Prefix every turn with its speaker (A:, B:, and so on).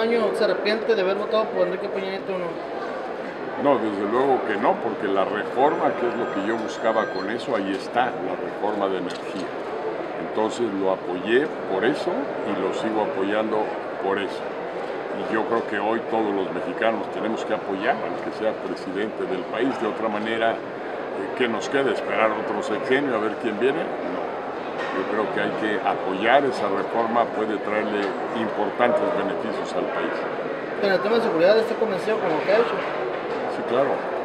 A: año se arrepiente de haber votado por Enrique Peña Nieto o no?
B: No, desde luego que no, porque la reforma, que es lo que yo buscaba con eso, ahí está, la reforma de energía. Entonces lo apoyé por eso y lo sigo apoyando por eso. Y yo creo que hoy todos los mexicanos tenemos que apoyar al que sea presidente del país. De otra manera, ¿qué nos queda? ¿Esperar otro sexenio a ver quién viene? No. Yo creo que hay que apoyar esa reforma, puede traerle importantes beneficios al país.
A: En el tema de seguridad, ¿está convencido con lo que ha hecho?
B: Sí, claro.